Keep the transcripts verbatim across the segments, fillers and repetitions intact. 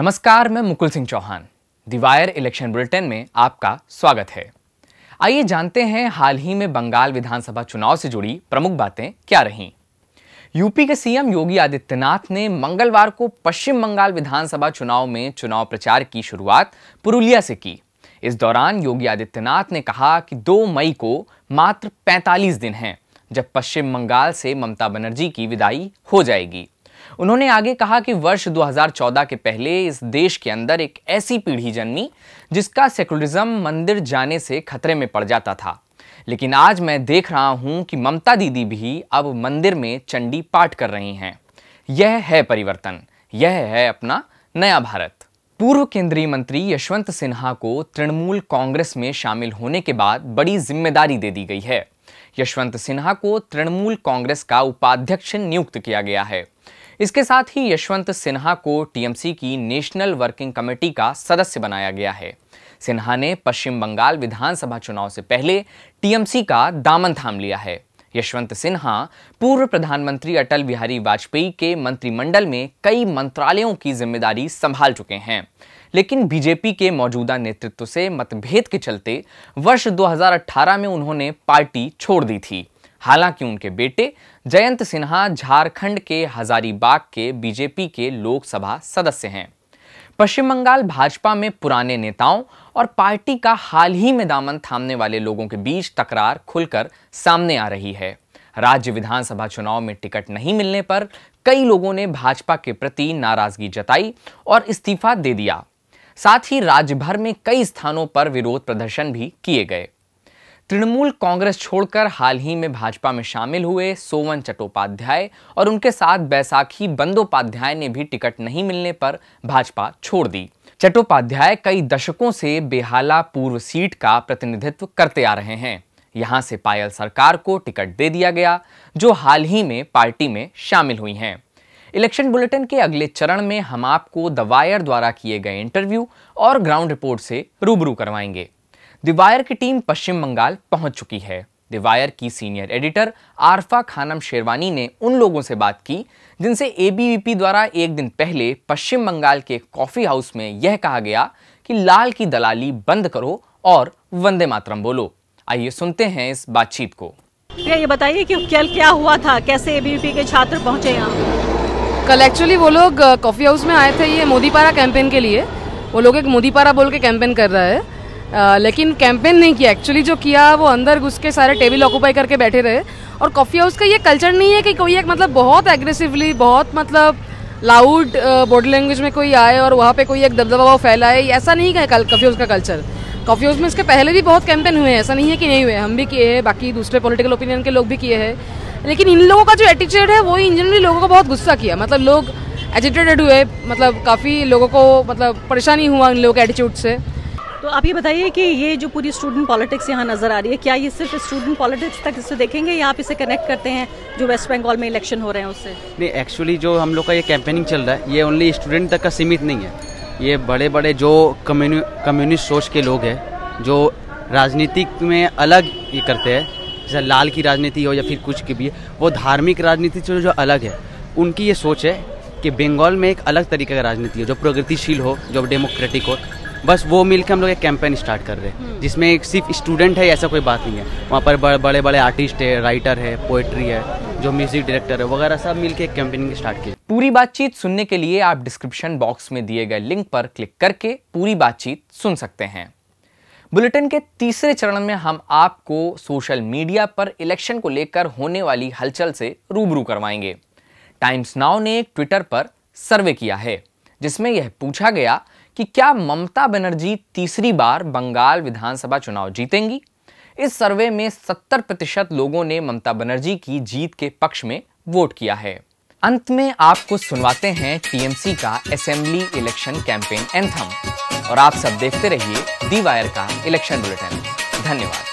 नमस्कार, मैं Mukul Singh Chauhan. The Wire election bulletin में आपका स्वागत है। आइए जानते हैं हाल ही में बंगाल विधानसभा चुनाव से जुड़ी प्रमुख बातें क्या रहीं। यूपी के सीएम योगी आदित्यनाथ ने मंगलवार को पश्चिम बंगाल विधानसभा चुनाव में चुनाव प्रचार की शुरुआत पुरुलिया से की। इस दौरान योगी आदित्यनाथ ने कहा कि दो मई को मात्र पैंतालीस दिन हैं जब पश्चिम बंगाल से ममता बनर्जी की विदाई हो जाएगी। उन्होंने आगे कहा कि वर्ष दो हज़ार चौदह के पहले इस देश के अंदर एक ऐसी पीढ़ी जन्मी जिसका सेकुलरिज्म मंदिर जाने से खतरे में पड़ जाता था, लेकिन आज मैं देख रहा हूं कि ममता दीदी भी अब मंदिर में चंडी पाठ कर रही हैं। यह है परिवर्तन, यह है अपना नया भारत। पूर्व केंद्रीय मंत्री यशवंत सिन्हा को तृणमूल कांग्रेस में शामिल होने के बाद बड़ी जिम्मेदारी दे दी गई है। यशवंत सिन्हा को तृणमूल कांग्रेस का उपाध्यक्ष नियुक्त किया गया है। इसके साथ ही यशवंत सिन्हा को टीएमसी की नेशनल वर्किंग कमेटी का सदस्य बनाया गया है। सिन्हा ने पश्चिम बंगाल विधानसभा चुनाव से पहले टीएमसी का दामन थाम लिया है। यशवंत सिन्हा पूर्व प्रधानमंत्री अटल बिहारी वाजपेयी के मंत्रिमंडल में कई मंत्रालयों की जिम्मेदारी संभाल चुके हैं, लेकिन बीजेपी के मौजूदा नेतृत्व से मतभेद के चलते वर्ष दो हज़ार अठारह में उन्होंने पार्टी छोड़ दी थी। हालांकि उनके बेटे जयंत सिन्हा झारखंड के हजारीबाग के बीजेपी के लोकसभा सदस्य हैं। पश्चिम बंगाल भाजपा में पुराने नेताओं और पार्टी का हाल ही में दामन थामने वाले लोगों के बीच तकरार खुलकर सामने आ रही है। राज्य विधानसभा चुनाव में टिकट नहीं मिलने पर कई लोगों ने भाजपा के प्रति नाराजगी जताई और इस्तीफा दे दिया। साथ ही राज्य भर में कई स्थानों पर विरोध प्रदर्शन भी किए गए। तृणमूल कांग्रेस छोड़कर हाल ही में भाजपा में शामिल हुए सोवन चट्टोपाध्याय और उनके साथ बैसाखी बंदोपाध्याय ने भी टिकट नहीं मिलने पर भाजपा छोड़ दी। चट्टोपाध्याय कई दशकों से बेहाला पूर्व सीट का प्रतिनिधित्व करते आ रहे हैं। यहां से पायल सरकार को टिकट दे दिया गया, जो हाल ही में पार्टी में शामिल हुई हैं। इलेक्शन बुलेटिन के अगले चरण में हम आपको द वायर द्वारा किए गए इंटरव्यू और ग्राउंड रिपोर्ट से रूबरू करवाएंगे। द वायर की टीम पश्चिम बंगाल पहुंच चुकी है। द वायर की सीनियर एडिटर आरफा खानम शेरवानी ने उन लोगों से बात की जिनसे एबीवीपी द्वारा एक दिन पहले पश्चिम बंगाल के कॉफी हाउस में यह कहा गया कि लाल की दलाली बंद करो और वंदे मातरम बोलो। आइए सुनते हैं इस बातचीत को। ये बताइए कि कल क्या हुआ था, कैसे एबीवीपी के छात्र पहुंचे यहाँ? कल एक्चुअली वो लोग कॉफी हाउस में आए थे ये मोदीपारा कैंपेन के लिए। वो लोग एक मोदीपारा बोल के कैंपेन कर रहा है, Uh, लेकिन कैंपेन नहीं किया। एक्चुअली जो किया वो अंदर घुस के सारे टेबल ऑक्यूपाई करके बैठे रहे। और कॉफ़ी हाउस का ये कल्चर नहीं है कि कोई एक मतलब बहुत एग्रेसिवली, बहुत मतलब लाउड बॉडी लैंग्वेज में कोई आए और वहाँ पे कोई एक दबदबा फैलाए, ऐसा नहीं है कॉफ़ी हाउस का कल्चर। कॉफ़ी हाउस में इसके पहले भी बहुत कैंपेन हुए हैं, ऐसा नहीं है कि नहीं हुए, हम भी किए हैं, बाकी दूसरे पॉलिटिकल ओपिनियन के लोग भी किए हैं। लेकिन इन लोगों का जो एटीट्यूड है वो इन जनरली लोगों को बहुत गुस्सा किया, मतलब लोग एजिटेटेड हुए, मतलब काफ़ी लोगों को मतलब परेशानी हुआ इन लोगों के एटीट्यूड से। तो आप ये बताइए कि ये जो पूरी स्टूडेंट पॉलिटिक्स यहाँ नजर आ रही है, क्या ये सिर्फ स्टूडेंट पॉलिटिक्स तक इससे देखेंगे या आप इसे कनेक्ट करते हैं जो वेस्ट बंगाल में इलेक्शन हो रहे हैं उससे? नहीं, एक्चुअली जो हम लोग का ये कैंपेनिंग चल रहा है ये ओनली स्टूडेंट तक का सीमित नहीं है। ये बड़े बड़े जो कम्युनिस्ट सोच के लोग हैं, जो राजनीतिक में अलग ये करते हैं, जैसे लाल की राजनीति हो या फिर कुछ की भी, वो धार्मिक राजनीति से जो अलग है, उनकी ये सोच है कि बंगाल में एक अलग तरीके का राजनीति हो जो प्रगतिशील हो, जो डेमोक्रेटिक हो। बस वो मिलकर हम लोग एक कैंपेन स्टार्ट कर रहे हैं जिसमें एक सिर्फ स्टूडेंट है ऐसा कोई बात नहीं है। वहाँ पर बड़े बड़े आर्टिस्ट है, राइटर है, पोएट्री है, जो म्यूजिक डायरेक्टर है वगैरह, सब मिलकर एक कैंपेनिंग स्टार्ट की। पूरी बातचीत सुनने के लिए आप डिस्क्रिप्शन बॉक्स में दिए गए लिंक पर क्लिक करके पूरी बातचीत सुन सकते हैं। बुलेटिन के तीसरे चरण में हम आपको सोशल मीडिया पर इलेक्शन को लेकर होने वाली हलचल से रूबरू करवाएंगे। टाइम्स नाउ ने एक ट्विटर पर सर्वे किया है जिसमें यह पूछा गया कि क्या ममता बनर्जी तीसरी बार बंगाल विधानसभा चुनाव जीतेंगी। इस सर्वे में सत्तर प्रतिशत लोगों ने ममता बनर्जी की जीत के पक्ष में वोट किया है। अंत में आपको सुनवाते हैं टीएमसी का असेंबली इलेक्शन कैंपेन एंथम और आप सब देखते रहिए द वायर का इलेक्शन बुलेटिन। धन्यवाद।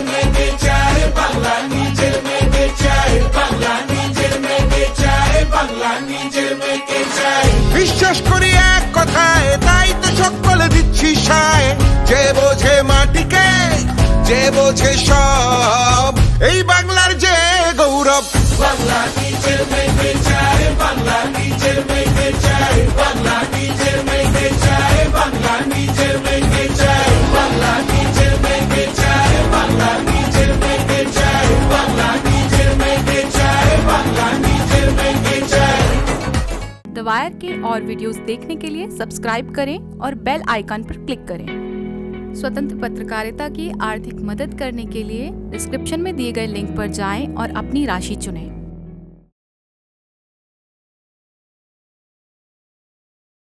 Bangla বিশ্বাস করি এক কথায়, তাই তো সকলে দিচ্ছি সায়। যে বোঝে মাটিকে, যে বোঝে সব, এই বাংলার যে গৌরব। বাংলা নিজের মেয়েকে চায়, বাংলা নিজের মেয়েকে চায়, বাংলা নিজের মেয়েকে চায়, বাংলা নিজের মেয়েকে চায়, বাংলা নিজের মেয়েকে চায়, বাংলা নিজের মেয়েকে চায়, বাংলা নিজের মেয়েকে চায়, বাংলা নিজের মেয়েকে চায়। द वायर के और वीडियोस देखने के लिए सब्सक्राइब करें और बेल आइकन पर क्लिक करें। स्वतंत्र पत्रकारिता की आर्थिक मदद करने के लिए डिस्क्रिप्शन में दिए गए लिंक पर जाएं और अपनी राशि चुनें।